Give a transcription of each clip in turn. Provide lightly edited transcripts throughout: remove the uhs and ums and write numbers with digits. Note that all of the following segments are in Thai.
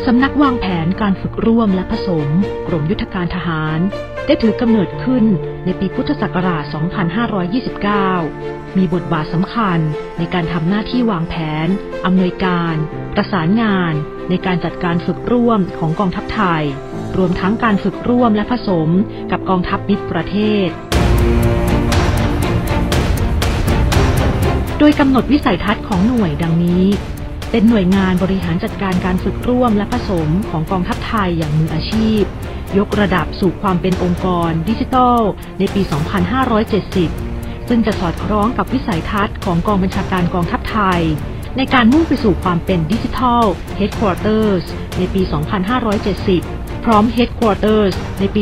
สำนักวางแผนการฝึกร่วมและผสมกรมยุทธการทหารได้ถือกำเนิดขึ้นในปีพุทธศักราช 2529 มีบทบาทสำคัญในการทำหน้าที่วางแผนอำนวยการประสานงานในการจัดการฝึกร่วมของกองทัพไทยรวมทั้งการฝึกร่วมและผสมกับกองทัพมิตรประเทศโดยกำหนดวิสัยทัศน์ของหน่วยดังนี้เป็นหน่วยงานบริหารจัดการการฝึกร่วมและผสมของกองทัพไทยอย่างมืออาชีพยกระดับสู่ความเป็นองค์กรดิจิทัลในปี 2570 ซึ่งจะสอดคล้องกับวิสัยทัศน์ของกองบัญชาการกองทัพไทยในการมุ่งไปสู่ความเป็นดิจิทัล Headquarters ในปี 2570 พร้อม Headquarters ในปี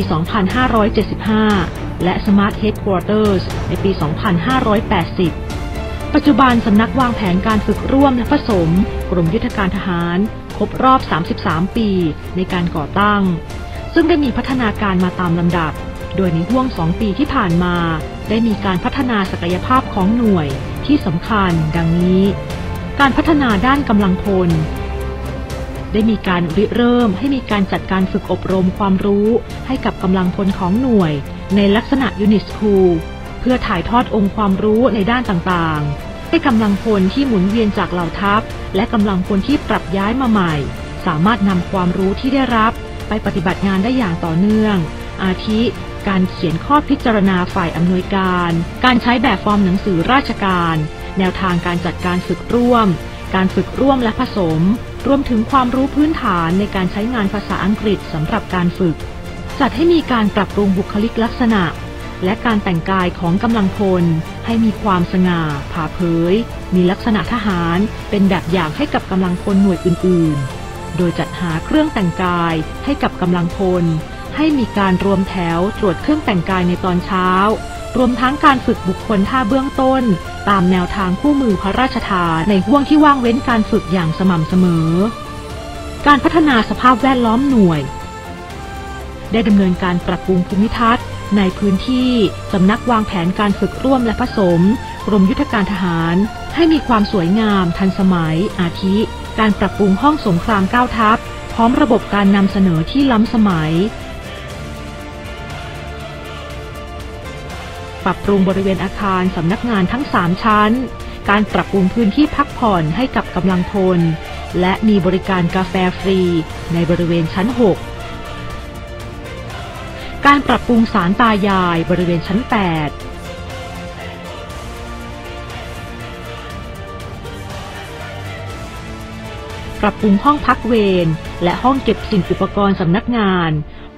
2575 และ Smart Headquarters ในปี 2580ปัจจุบันสำนักวางแผนการฝึกร่วมและผสมกรมยุทธการทหารครบรอบ 33 ปีในการก่อตั้งซึ่งได้มีพัฒนาการมาตามลำดับโดยในห่วง 2 ปีที่ผ่านมาได้มีการพัฒนาศักยภาพของหน่วยที่สำคัญดังนี้การพัฒนาด้านกำลังพลได้มีการริเริ่มให้มีการจัดการฝึกอบรมความรู้ให้กับกำลังพลของหน่วยในลักษณะยูนิตสคูลเพื่อถ่ายทอดองค์ความรู้ในด้านต่างๆให้กำลังพลที่หมุนเวียนจากเหล่าทัพและกำลังพลที่ปรับย้ายมาใหม่สามารถนำความรู้ที่ได้รับไปปฏิบัติงานได้อย่างต่อเนื่องอาทิการเขียนข้อพิจารณาฝ่ายอำนวยการการใช้แบบฟอร์มหนังสือราชการแนวทางการจัดการฝึกร่วมการฝึกร่วมและผสมรวมถึงความรู้พื้นฐานในการใช้งานภาษาอังกฤษสำหรับการฝึกจัดให้มีการปรับปรุงบุคลิกลักษณะและการแต่งกายของกำลังพลให้มีความสง่าผ่าเผยมีลักษณะทหารเป็นแบบอย่างให้กับกำลังพลหน่วยอื่นๆโดยจัดหาเครื่องแต่งกายให้กับกำลังพลให้มีการรวมแถวตรวจเครื่องแต่งกายในตอนเช้ารวมทั้งการฝึกบุคคลท่าเบื้องต้นตามแนวทางคู่มือพระราชทานในห่วงที่ว่างเว้นการฝึกอย่างสม่ำเสมอการพัฒนาสภาพแวดล้อมหน่วยได้ดำเนินการปรับปรุงภูมิทัศน์ในพื้นที่สำนักวางแผนการฝึกร่วมและผสมกรมยุทธการทหารให้มีความสวยงามทันสมัยอาทิการปรับปรุงห้องสงคราม9ทัพพร้อมระบบการนำเสนอที่ล้ำสมัยปรับปรุงบริเวณอาคารสำนักงานทั้ง3ชั้นการปรับปรุงพื้นที่พักผ่อนให้กับกำลังพลและมีบริการกาแฟฟรีในบริเวณชั้น6การปรับปรุงศาลตายายบริเวณชั้น8ปรับปรุงห้องพักเวรและห้องเก็บสิ่งอุปกรณ์สำนักงาน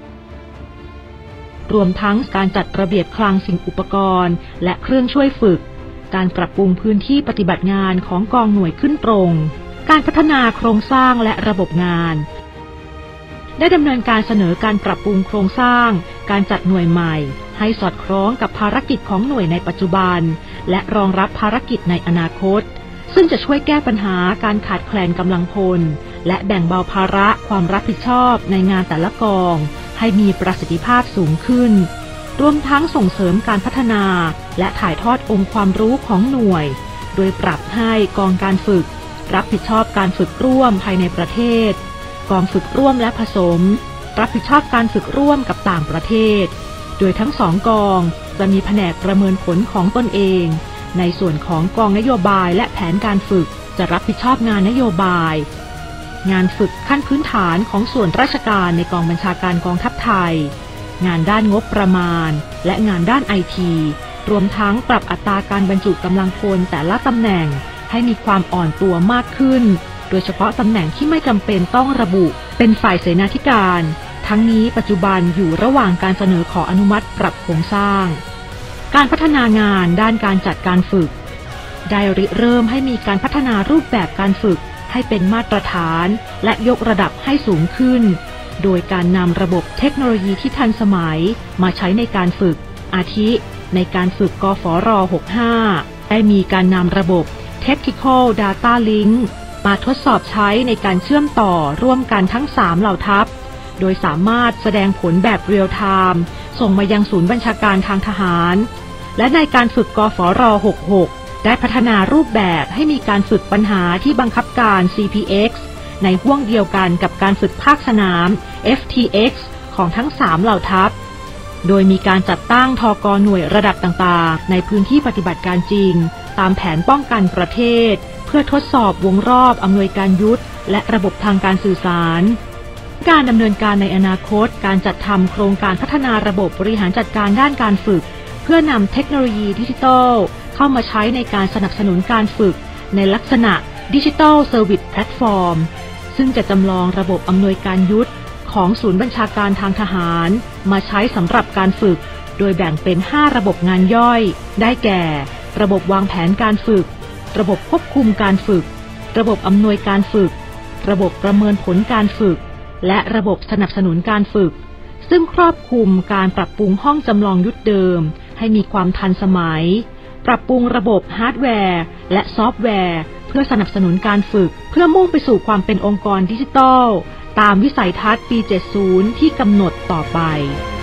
รวมทั้งการจัดระเบียบคลังสิ่งอุปกรณ์และเครื่องช่วยฝึกการปรับปรุงพื้นที่ปฏิบัติงานของกองหน่วยขึ้นตรงการพัฒนาโครงสร้างและระบบงานได้ดำเนินการเสนอการปรับปรุงโครงสร้างการจัดหน่วยใหม่ให้สอดคล้องกับภารกิจของหน่วยในปัจจุบันและรองรับภารกิจในอนาคตซึ่งจะช่วยแก้ปัญหาการขาดแคลนกำลังพลและแบ่งเบาภาระความรับผิดชอบในงานแต่ละกองให้มีประสิทธิภาพสูงขึ้นรวมทั้งส่งเสริมการพัฒนาและถ่ายทอดองค์ความรู้ของหน่วยโดยปรับให้กองการฝึกรับผิดชอบการฝึกร่วมภายในประเทศกองฝึกร่วมและผสมรับผิดชอบการฝึกร่วมกับต่างประเทศโดยทั้ง2กองจะมีแผนกประเมินผลของตนเองในส่วนของกองนโยบายและแผนการฝึกจะรับผิดชอบงานนโยบายงานฝึกขั้นพื้นฐานของส่วนราชการในกองบัญชาการกองทัพไทยงานด้านงบประมาณและงานด้านไอทีรวมทั้งปรับอัตราการบรรจุกำลังพลแต่ละตำแหน่งให้มีความอ่อนตัวมากขึ้นโดยเฉพาะตำแหน่งที่ไม่จำเป็นต้องระบุเป็นฝ่ายเสนาธิการทั้งนี้ปัจจุบันอยู่ระหว่างการเสนอขออนุมัติปรับโครงสร้างการพัฒนางานด้านการจัดการฝึกได้ริเริ่มให้มีการพัฒนารูปแบบการฝึกให้เป็นมาตรฐานและยกระดับให้สูงขึ้นโดยการนำระบบเทคโนโลยีที่ทันสมัยมาใช้ในการฝึกอาทิในการฝึกกฟร65ได้มีการนำระบบ Tactical Data Link มาทดสอบใช้ในการเชื่อมต่อร่วมกันทั้ง3เหล่าทัพโดยสามารถแสดงผลแบบเรียลไทม์ส่งมายังศูนย์บัญชาการทางทหารและในการฝึกกฟร66ได้พัฒนารูปแบบให้มีการฝึกปัญหาที่บังคับการ CPX ในห้วงเดียวกันกับการฝึกภาคสนาม FTX ของทั้ง3เหล่าทัพโดยมีการจัดตั้งทก.หน่วยระดับต่างๆในพื้นที่ปฏิบัติการจริงตามแผนป้องกันประเทศเพื่อทดสอบวงรอบอำนวยการยุทธและระบบทางการสื่อสารการดำเนินการในอนาคตการจัดทำโครงการพัฒนาระบบบริหารจัดการด้านการฝึกเพื่อนำเทคโนโลยีดิจิทัลเข้ามาใช้ในการสนับสนุนการฝึกในลักษณะดิจิทัลเซอร์วิสแพลตฟอร์มซึ่งจะจำลองระบบอำนวยการยุทธของศูนย์บัญชาการทางทหารมาใช้สำหรับการฝึกโดยแบ่งเป็น5ระบบงานย่อยได้แก่ระบบวางแผนการฝึกระบบควบคุมการฝึกระบบอำนวยการฝึกระบบประเมินผลการฝึกและระบบสนับสนุนการฝึกซึ่งครอบคลุมการปรับปรุงห้องจำลองยุทธเดิมให้มีความทันสมัยปรับปรุงระบบฮาร์ดแวร์และซอฟต์แวร์เพื่อสนับสนุนการฝึกเพื่อมุ่งไปสู่ความเป็นองค์กรดิจิทัลตามวิสัยทัศน์ปี 70 ที่กำหนดต่อไป